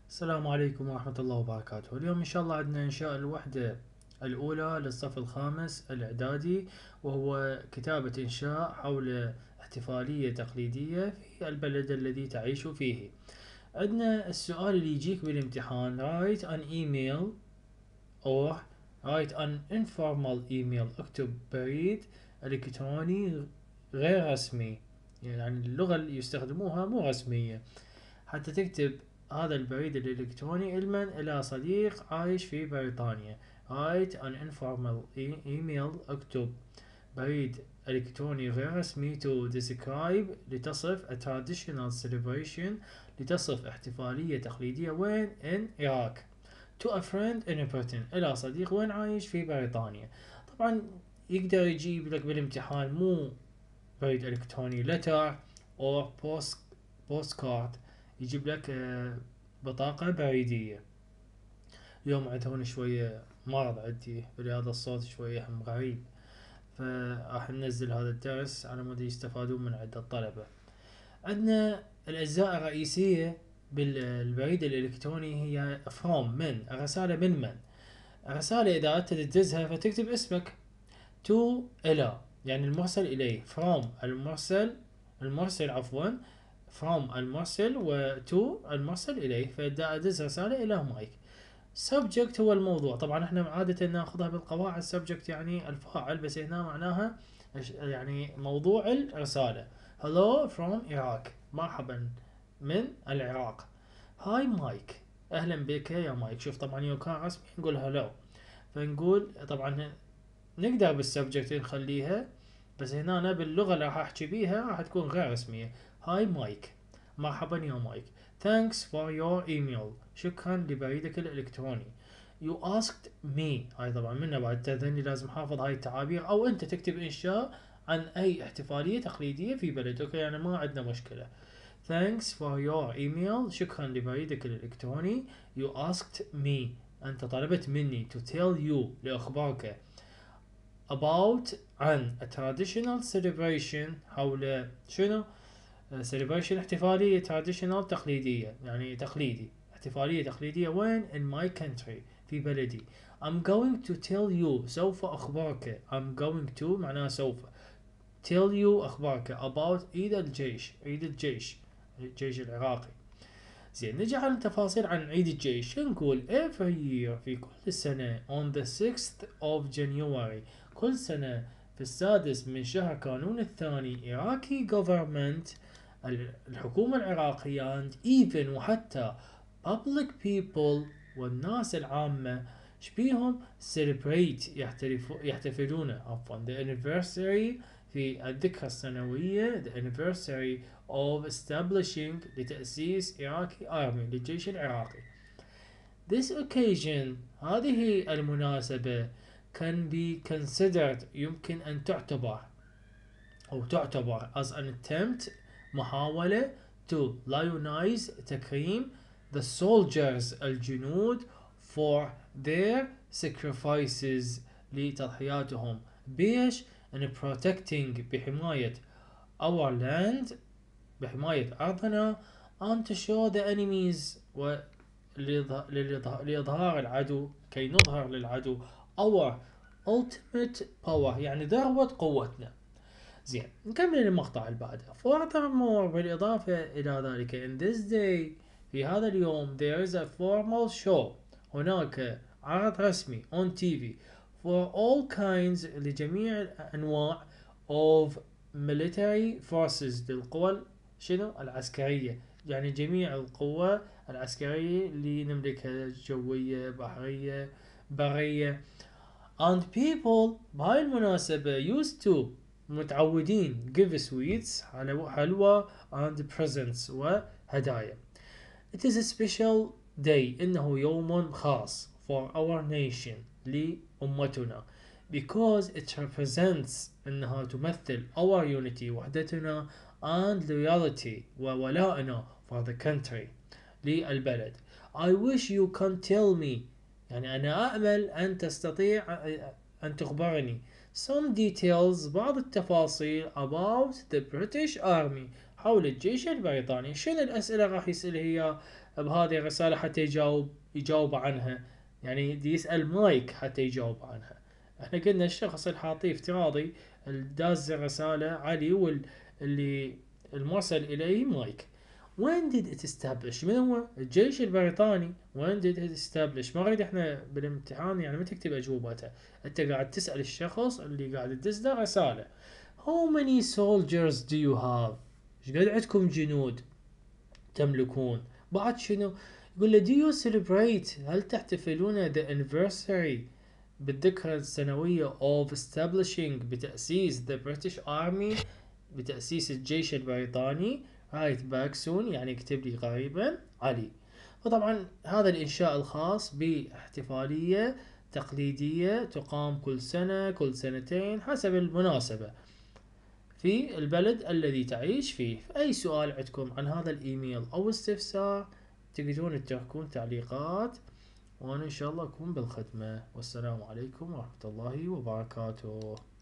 السلام عليكم ورحمة الله وبركاته. اليوم إن شاء الله عندنا إنشاء الوحدة الأولى للصف الخامس الإعدادي، وهو كتابة إنشاء حول احتفالية تقليدية في البلد الذي تعيش فيه. عندنا السؤال اللي يجيك بالامتحان: write an email or write an informal email. اكتب بريد إلكتروني غير رسمي، يعني اللغة اللي يستخدموها مو رسمية. حتى تكتب هذا البريد الإلكتروني إلى صديق عايش في بريطانيا. write an informal email. اكتب بريد إلكتروني غير رسمي to describe لتصف a traditional celebration لتصف احتفالية تقليدية وين in Iraq to a friend in Britain إلى صديق وين عايش في بريطانيا. طبعا يقدر يجيب لك بالامتحان مو بريد إلكتروني letter or postcard، يجيب لك بطاقة بريدية. اليوم عندهم شوية مرض عندي بهذا الصوت شوية هم غريب، فراح ننزل هذا الدرس على مود يستفادون من عند الطلبة. عندنا الأجزاء الرئيسية بالبريد الإلكتروني هي from من، الرسالة من. الرسالة إذا أنت تدزها فتكتب اسمك، to إلى يعني المرسل إليه، from المرسل عفوا، from المرسل و to المرسل إليه. فإذا أدز رسالة إلى مايك. subject هو الموضوع، طبعا احنا عادة ناخذها بالقواعد subject يعني الفاعل، بس هنا معناها يعني موضوع الرسالة. hello from Iraq، مرحبا من العراق. هاي مايك، اهلا بك يا مايك. شوف طبعا لو كان رسمي نقول hello، فنقول طبعا نقدر بالسبجكت نخليها، بس هنا أنا باللغة اللي راح احكي بيها راح تكون غير رسمية. هاي مايك، مرحبا يا مايك. thanks for your email، شكرا لبريدك الإلكتروني. you asked me، هاي طبعا منه بعد تذني لازم حافظ هاي التعابير، او انت تكتب انشاء عن اي احتفالية تقليدية في بلد، اوكي يعني ما عندنا مشكلة. thanks for your email، شكرا لبريدك الإلكتروني. you asked me، انت طلبت مني to tell you لأخبرك about عن a traditional celebration حول شنو؟ celebration احتفالية traditional تقليدية، يعني تقليدي، احتفالية تقليدية وين؟ in my country في بلدي. I'm going to tell you، سوف أخبرك. I'm going to معناه سوف. tell you أخبرك about عيد الجيش العراقي. زين نجي على التفاصيل عن عيد الجيش. نقول every year في كل سنة on the 6th of January، كل سنة في السادس من شهر كانون الثاني Iraqi government، الحكومة العراقية and even وحتى public people والناس العامة شبيهم celebrate يحتفلون عفوا the anniversary في الذكرى السنوية the anniversary of establishing لتأسيس Iraqi army للجيش العراقي. This occasion هذه المناسبة can be considered يمكن أن تعتبر as an attempt محاولة to lionize تكريم the soldiers الجنود for their sacrifices لتضحياتهم بيش in protecting بحماية our land بحماية أرضنا and to show the enemies لإظهار العدو، كي نظهر للعدو our ultimate power يعني ذروة قوتنا. زين نكمل المقطع اللي بعده. furthermore بالإضافة إلى ذلك in this day في هذا اليوم there is a formal show، هناك عرض رسمي on TV for all kinds لجميع الأنواع of military forces للقوى شنو العسكرية، يعني جميع القوى العسكرية اللي نملكها، جوية بحرية برية. and people بهاي المناسبة used to متعودين give sweets حلوى and presents وهدايا. it is a special day إنه يوم خاص for our nation لأمتنا because it represents إنها تمثل our unity وحدتنا and loyalty وولائنا for the country للبلد. I wish you can tell me يعني أنا أأمل أن تستطيع أن تخبرني some details بعض التفاصيل about the British Army حول الجيش البريطاني. شنو الأسئلة راح يسألها هي بهذه الرسالة حتى يجاوب عنها، يعني دي يسأل مايك حتى يجاوب عنها. احنا قلنا الشخص اللي حاطيه افتراضي الداز الرسالة علي، واللي المرسل اليه مايك. When did it establish؟ من هو الجيش البريطاني. When did it establish؟ ما نريد احنا بالامتحان يعني ما تكتب اجوبته، انت قاعد تسأل الشخص اللي قاعد تدز له رسالة. How many soldiers do you have؟ ايش قد عندكم جنود تملكون؟ بعد شنو؟ يقول له do you celebrate؟ هل تحتفلون the anniversary بالذكرى السنوية of establishing بتأسيس the British Army بتأسيس الجيش البريطاني. write back soon يعني اكتب لي قريبا علي. وطبعا هذا الإنشاء الخاص باحتفالية تقليدية تقام كل سنة كل سنتين حسب المناسبة في البلد الذي تعيش فيه. أي سؤال عندكم عن هذا الإيميل أو استفسار تقدرون تتركون تعليقات، وأنا إن شاء الله أكون بالخدمة. والسلام عليكم ورحمة الله وبركاته.